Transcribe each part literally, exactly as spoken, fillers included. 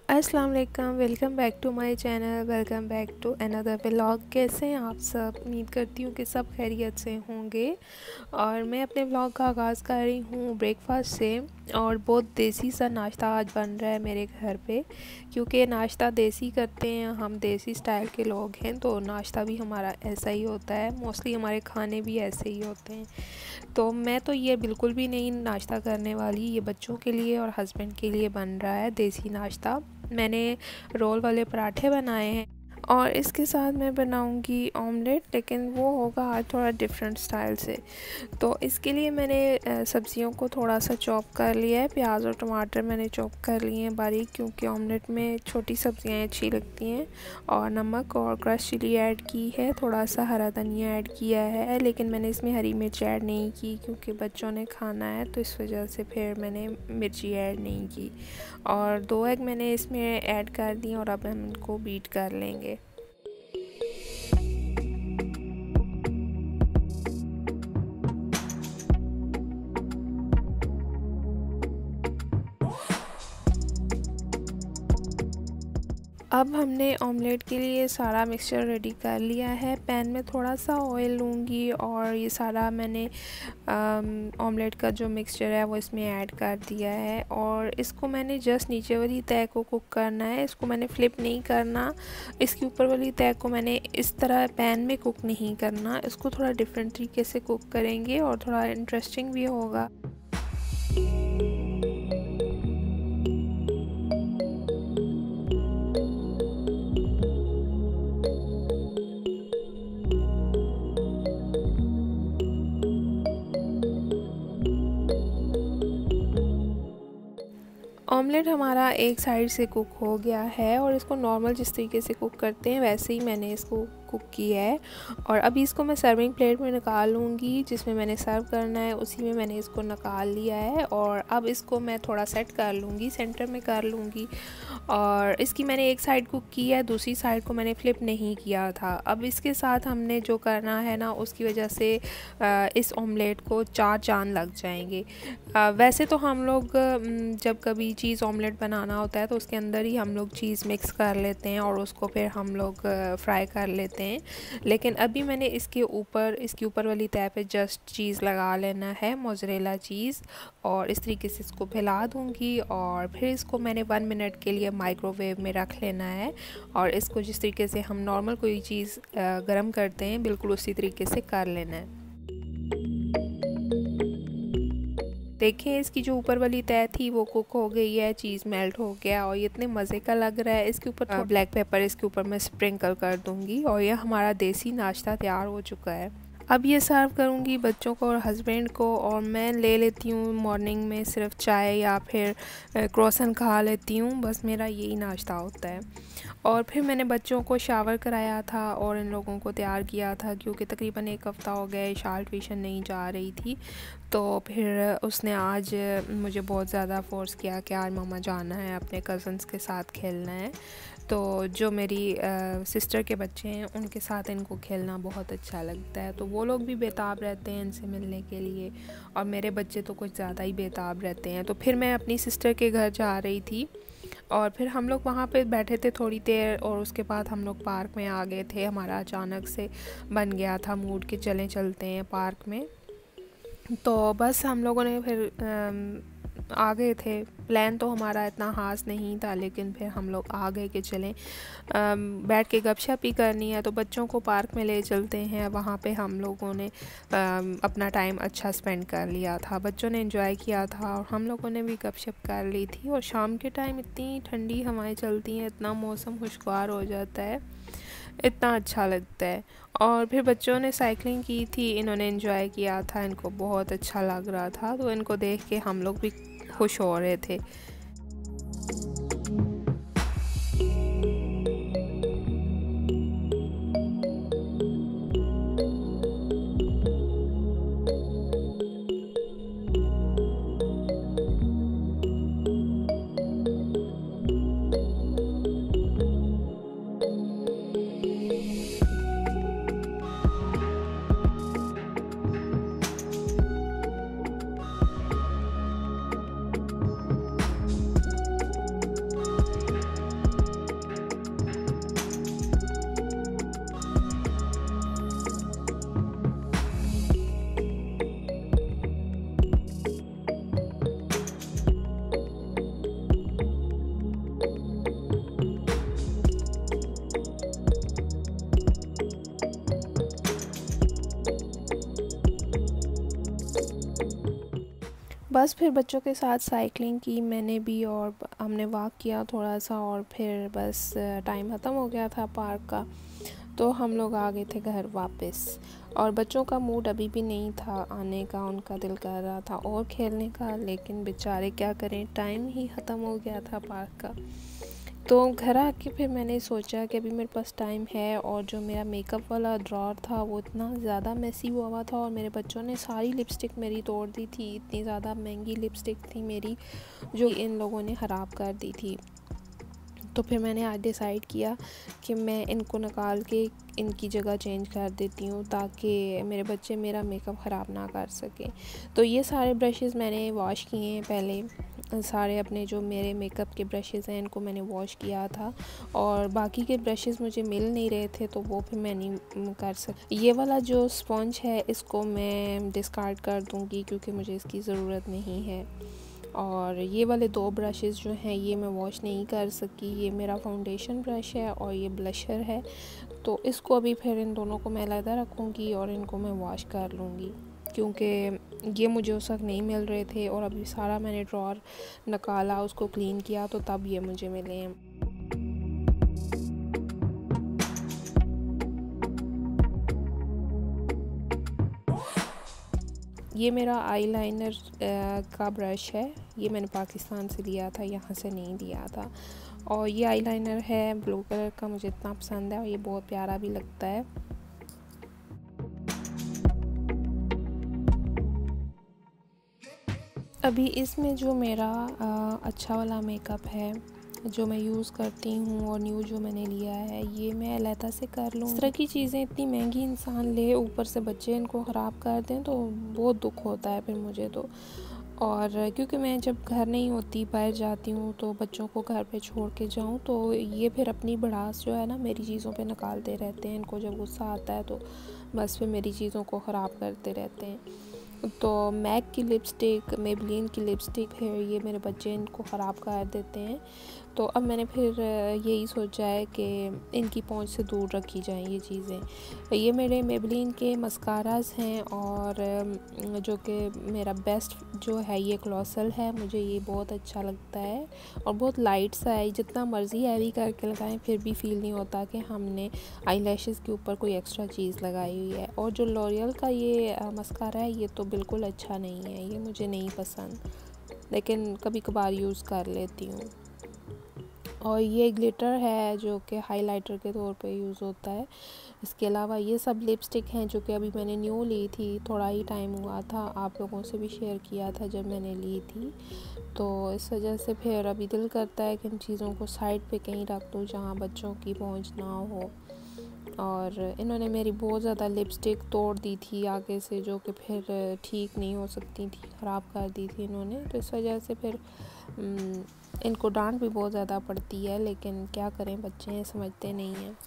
अस्सलाम वालेकुम, welcome back to my channel, welcome back to another vlog. कैसे हैं आप सब? उम्मीद करती हूँ कि सब खैरियत से होंगे। और मैं अपने व्लॉग का आगाज़ कर रही हूँ ब्रेकफास्ट से। और बहुत देसी सा नाश्ता आज बन रहा है मेरे घर पे, क्योंकि नाश्ता देसी करते हैं, हम देसी स्टाइल के लोग हैं, तो नाश्ता भी हमारा ऐसा ही होता है। मोस्टली हमारे खाने भी ऐसे ही होते हैं। तो मैं तो ये बिल्कुल भी नहीं नाश्ता करने वाली, ये बच्चों के लिए और हस्बैंड के लिए बन रहा है देसी नाश्ता। मैंने रोल वाले पराठे बनाए हैं और इसके साथ मैं बनाऊंगी ऑमलेट, लेकिन वो होगा आज थोड़ा डिफरेंट स्टाइल से। तो इसके लिए मैंने सब्जियों को थोड़ा सा चॉप कर लिया है। प्याज और टमाटर मैंने चॉप कर लिए हैं बारीक, क्योंकि ऑमलेट में छोटी सब्जियां अच्छी लगती हैं। और नमक और क्रश चिली ऐड की है, थोड़ा सा हरा धनिया ऐड किया है, लेकिन मैंने इसमें हरी मिर्च ऐड नहीं की क्योंकि बच्चों ने खाना है, तो इस वजह से फिर मैंने मिर्ची ऐड नहीं की। और दो एग मैंने इसमें ऐड कर दी और अब हम इनको बीट कर लेंगे। अब हमने ऑमलेट के लिए सारा मिक्सचर रेडी कर लिया है। पैन में थोड़ा सा ऑयल लूँगी और ये सारा मैंने ऑमलेट का जो मिक्सचर है वो इसमें ऐड कर दिया है। और इसको मैंने जस्ट नीचे वाली तह को कुक करना है, इसको मैंने फ्लिप नहीं करना। इसके ऊपर वाली तह को मैंने इस तरह पैन में कुक नहीं करना, इसको थोड़ा डिफरेंट तरीके से कुक करेंगे और थोड़ा इंटरेस्टिंग भी होगा। ऑमलेट हमारा एक साइड से कुक हो गया है और इसको नॉर्मल जिस तरीके से कुक करते हैं वैसे ही मैंने इसको कुक किया है। और अभी इसको मैं सर्विंग प्लेट में निकाल लूँगी, जिसमें मैंने सर्व करना है उसी में मैंने इसको निकाल लिया है। और अब इसको मैं थोड़ा सेट कर लूँगी, सेंटर में कर लूँगी। और इसकी मैंने एक साइड कुक की है, दूसरी साइड को मैंने फ्लिप नहीं किया था। अब इसके साथ हमने जो करना है ना, उसकी वजह से इस ऑमलेट को चार चांद लग जाएंगे। वैसे तो हम लोग जब कभी चीज़ ऑमलेट बनाना होता है तो उसके अंदर ही हम लोग चीज़ मिक्स कर लेते हैं और उसको फिर हम लोग फ्राई कर लेते हैं। लेकिन अभी मैंने इसके ऊपर इसके ऊपर वाली तह पे जस्ट चीज़ लगा लेना है, मोज़रेला चीज़, और इस तरीके से इसको फैला दूँगी। और फिर इसको मैंने वन मिनट के लिए माइक्रोवेव में रख लेना है। और इसको जिस तरीके से हम नॉर्मल कोई चीज़ गर्म करते हैं बिल्कुल उसी तरीके से कर लेना है। देखिए इसकी जो ऊपर वाली तह थी वो कुक हो गई है, चीज़ मेल्ट हो गया और ये इतने मज़े का लग रहा है। इसके ऊपर ब्लैक पेपर इसके ऊपर मैं स्प्रिंकल कर दूंगी और ये हमारा देसी नाश्ता तैयार हो चुका है। अब ये सर्व करूँगी बच्चों को और हस्बैंड को। और मैं ले लेती हूँ मॉर्निंग में सिर्फ चाय या फिर क्रोसन खा लेती हूँ, बस मेरा यही नाश्ता होता है। और फिर मैंने बच्चों को शावर कराया था और इन लोगों को तैयार किया था, क्योंकि तकरीबन एक हफ़्ता हो गया शाल ट्यूशन नहीं जा रही थी। तो फिर उसने आज मुझे बहुत ज़्यादा फ़ोर्स किया कि आज मामा जाना है, अपने कज़न्स के साथ खेलना है। तो जो मेरी आ, सिस्टर के बच्चे हैं उनके साथ इनको खेलना बहुत अच्छा लगता है, तो वो लोग भी बेताब रहते हैं इनसे मिलने के लिए। और मेरे बच्चे तो कुछ ज़्यादा ही बेताब रहते हैं। तो फिर मैं अपनी सिस्टर के घर जा रही थी और फिर हम लोग वहाँ पे बैठे थे थोड़ी देर और उसके बाद हम लोग पार्क में आ गए थे। हमारा अचानक से बन गया था मूड के चलें चलते हैं पार्क में। तो बस हम लोगों ने फिर आ गए थे। प्लान तो हमारा इतना ख़ास नहीं था, लेकिन फिर हम लोग आ गए कि चलें बैठ के गपशप ही करनी है, तो बच्चों को पार्क में ले चलते हैं। वहाँ पे हम लोगों ने अपना टाइम अच्छा स्पेंड कर लिया था, बच्चों ने एंजॉय किया था और हम लोगों ने भी गपशप कर ली थी। और शाम के टाइम इतनी ठंडी हवाएं चलती हैं, इतना मौसम खुशगवार हो जाता है, इतना अच्छा लगता है। और फिर बच्चों ने साइकिलिंग की थी, इन्होंने एंजॉय किया था, इनको बहुत अच्छा लग रहा था, तो इनको देख के हम लोग भी खुश हो रहे थे। बस फिर बच्चों के साथ साइकिलिंग की मैंने भी, और हमने वॉक किया थोड़ा सा, और फिर बस टाइम ख़त्म हो गया था पार्क का, तो हम लोग आ गए थे घर वापस। और बच्चों का मूड अभी भी नहीं था आने का, उनका दिल कर रहा था और खेलने का, लेकिन बेचारे क्या करें, टाइम ही ख़त्म हो गया था पार्क का। तो घर आके फिर मैंने सोचा कि अभी मेरे पास टाइम है, और जो मेरा मेकअप वाला ड्रॉर था वो इतना ज़्यादा मैसी हुआ हुआ था, और मेरे बच्चों ने सारी लिपस्टिक मेरी तोड़ दी थी। इतनी ज़्यादा महंगी लिपस्टिक थी मेरी जो इन लोगों ने ख़राब कर दी थी। तो फिर मैंने आज डिसाइड किया कि मैं इनको निकाल के इनकी जगह चेंज कर देती हूँ, ताकि मेरे बच्चे मेरा मेकअप ख़राब ना कर सकें। तो ये सारे ब्रशेज़ मैंने वॉश किए हैं पहले, सारे अपने जो मेरे मेकअप के ब्रशेज़ हैं इनको मैंने वॉश किया था, और बाकी के ब्रशेज़ मुझे मिल नहीं रहे थे तो वो फिर मैं नहीं कर सकती। ये वाला जो स्पॉन्ज है इसको मैं डिस्कार्ड कर दूँगी क्योंकि मुझे इसकी ज़रूरत नहीं है। और ये वाले दो ब्रशेज़ जो हैं ये मैं वॉश नहीं कर सकी। ये मेरा फाउंडेशन ब्रश है और ये ब्लशर है, तो इसको अभी फिर इन दोनों को मैं अलग रखूँगी और इनको मैं वॉश कर लूँगी, क्योंकि ये मुझे उस वक्त नहीं मिल रहे थे, और अभी सारा मैंने ड्रॉर निकाला, उसको क्लीन किया, तो तब ये मुझे मिले हैं। ये मेरा आईलाइनर का ब्रश है, ये मैंने पाकिस्तान से लिया था, यहाँ से नहीं लिया था। और ये आईलाइनर है ब्लू कलर का, मुझे इतना पसंद है और ये बहुत प्यारा भी लगता है। अभी इसमें जो मेरा आ, अच्छा वाला मेकअप है जो मैं यूज़ करती हूँ और न्यू जो मैंने लिया है, ये मैं लहता से कर लूँ। इस तरह की चीज़ें इतनी महंगी इंसान ले, ऊपर से बच्चे इनको ख़राब कर दें तो बहुत दुख होता है फिर मुझे तो। और क्योंकि मैं जब घर नहीं होती, बाहर जाती हूँ, तो बच्चों को घर पे छोड़ के जाऊँ तो ये फिर अपनी भड़ास जो है ना मेरी चीज़ों पे निकालते रहते हैं। इनको जब गुस्सा आता है तो बस फिर मेरी चीज़ों को ख़राब करते रहते हैं। तो मैक की लिपस्टिक, मेबलिन की लिपस्टिक है, ये मेरे बच्चे इनको ख़राब कर देते हैं। तो अब मैंने फिर यही सोचा है कि इनकी पहुंच से दूर रखी जाएं ये चीज़ें। ये मेरे मेबलिन के मस्कारास हैं, और जो कि मेरा बेस्ट जो है ये क्लॉसल है, मुझे ये बहुत अच्छा लगता है और बहुत लाइट सा है। जितना मर्ज़ी हैवी करके लगाएं फिर भी फ़ील नहीं होता कि हमने आई लैशेज़ के ऊपर कोई एक्स्ट्रा चीज़ लगाई हुई है। और जो लॉरियल का ये मस्कारा है ये तो बिल्कुल अच्छा नहीं है, ये मुझे नहीं पसंद, लेकिन कभी कभार यूज़ कर लेती हूँ। और ये ग्लिटर है जो कि हाइलाइटर के तौर पे यूज़ होता है। इसके अलावा ये सब लिपस्टिक हैं जो कि अभी मैंने न्यू ली थी, थोड़ा ही टाइम हुआ था, आप लोगों से भी शेयर किया था जब मैंने ली थी। तो इस वजह से फिर अभी दिल करता है कि इन चीज़ों को साइड पे कहीं रख दूँ जहाँ बच्चों की पहुँच ना हो। और इन्होंने मेरी बहुत ज़्यादा लिपस्टिक तोड़ दी थी आगे से, जो कि फिर ठीक नहीं हो सकती थी, ख़राब कर दी थी इन्होंने। तो इस वजह से फिर इनको डांट भी बहुत ज़्यादा पड़ती है, लेकिन क्या करें, बच्चे हैं, समझते नहीं हैं।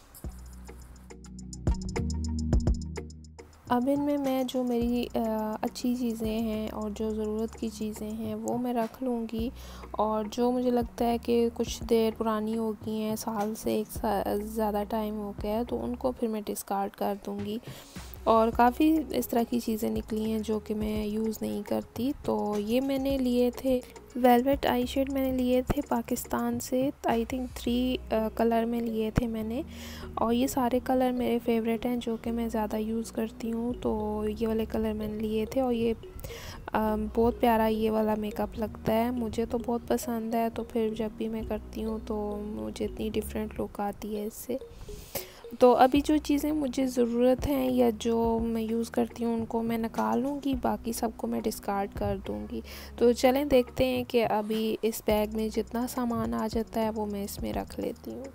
अब इनमें मैं जो मेरी आ, अच्छी चीज़ें हैं और जो ज़रूरत की चीज़ें हैं वो मैं रख लूँगी, और जो मुझे लगता है कि कुछ देर पुरानी हो गई हैं, साल से एक ज़्यादा टाइम हो गया है, तो उनको फिर मैं डिस्कार्ड कर दूँगी। और काफ़ी इस तरह की चीज़ें निकली हैं जो कि मैं यूज़ नहीं करती। तो ये मैंने लिए थे वेलवेट आई शेड, मैंने लिए थे पाकिस्तान से, आई थिंक थ्री कलर में लिए थे मैंने, और ये सारे कलर मेरे फेवरेट हैं जो कि मैं ज़्यादा यूज़ करती हूँ। तो ये वाले कलर मैंने लिए थे, और ये आ, बहुत प्यारा ये वाला मेकअप लगता है, मुझे तो बहुत पसंद है। तो फिर जब भी मैं करती हूँ तो मुझे इतनी डिफरेंट लुक आती है इससे। तो अभी जो चीज़ें मुझे ज़रूरत हैं या जो मैं यूज़ करती हूँ उनको मैं निकाल लूँगी, बाकी सबको मैं डिस्कार्ड कर दूँगी। तो चलें देखते हैं कि अभी इस बैग में जितना सामान आ जाता है वो मैं इसमें रख लेती हूँ।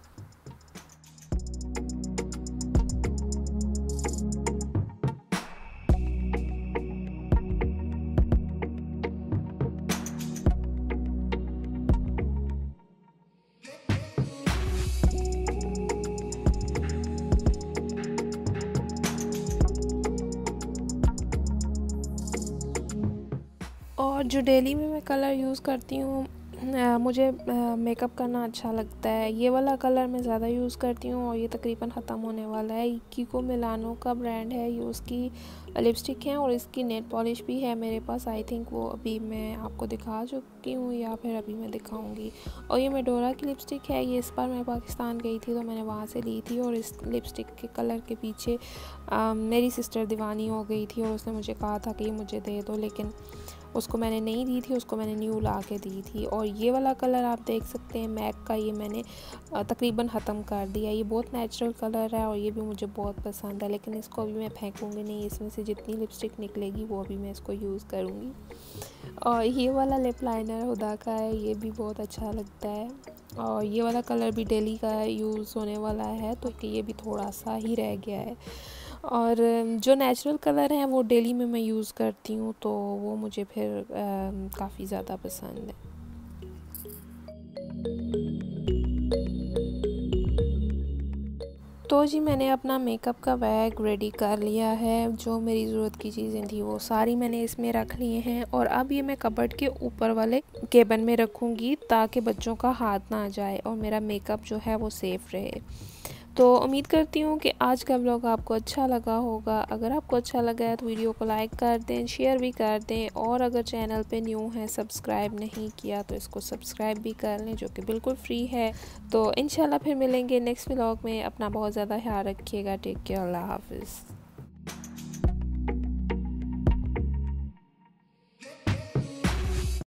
और जो डेली में मैं कलर यूज़ करती हूँ आ, मुझे मेकअप करना अच्छा लगता है। ये वाला कलर मैं ज़्यादा यूज़ करती हूँ और ये तकरीबन ख़त्म होने वाला है। कीको मिलानो का ब्रांड है, ये उसकी लिपस्टिक है और इसकी नेट पॉलिश भी है मेरे पास। आई थिंक वो अभी मैं आपको दिखा चुकी हूँ या फिर अभी मैं दिखाऊंगी। और ये मेडोरा की लिपस्टिक है। ये इस बार मैं पाकिस्तान गई थी तो मैंने वहाँ से ली थी और इस लिपस्टिक के कलर के पीछे आ, मेरी सिस्टर दीवानी हो गई थी और उसने मुझे कहा था कि ये मुझे दे दो, लेकिन उसको मैंने नहीं दी थी, उसको मैंने न्यू ला के दी थी। और ये वाला कलर आप देख सकते हैं मैक का, ये मैंने तकरीबन ख़त्म कर दिया। ये बहुत नेचुरल कलर है और ये भी मुझे बहुत पसंद है, लेकिन इसको अभी मैं फेंकूँगी नहीं। इसमें से जितनी लिपस्टिक निकलेगी वो अभी मैं इसको यूज़ करूँगी। और ये वाला लिप लाइनर हुदा का है, ये भी बहुत अच्छा लगता है। और ये वाला कलर भी डेली का यूज़ होने वाला है, तो कि ये भी थोड़ा सा ही रह गया है। और जो नेचुरल कलर हैं वो डेली में मैं यूज़ करती हूँ, तो वो मुझे फिर काफ़ी ज़्यादा पसंद है। तो जी मैंने अपना मेकअप का बैग रेडी कर लिया है। जो मेरी ज़रूरत की चीज़ें थी वो सारी मैंने इसमें रख लिए हैं और अब ये मैं कबर्ड के ऊपर वाले केबिन में रखूँगी ताकि बच्चों का हाथ ना जाए और मेरा मेकअप जो है वो सेफ़ रहे। तो उम्मीद करती हूँ कि आज का व्लॉग आपको अच्छा लगा होगा। अगर आपको अच्छा लगा है तो वीडियो को लाइक कर दें, शेयर भी कर दें और अगर चैनल पे न्यू है सब्सक्राइब नहीं किया तो इसको सब्सक्राइब भी कर लें, जो कि बिल्कुल फ्री है। तो इंशाल्लाह फिर मिलेंगे नेक्स्ट व्लॉग में। अपना बहुत ज़्यादा ख्याल रखिएगा। टेक केयर, अल्लाह हाफिज़।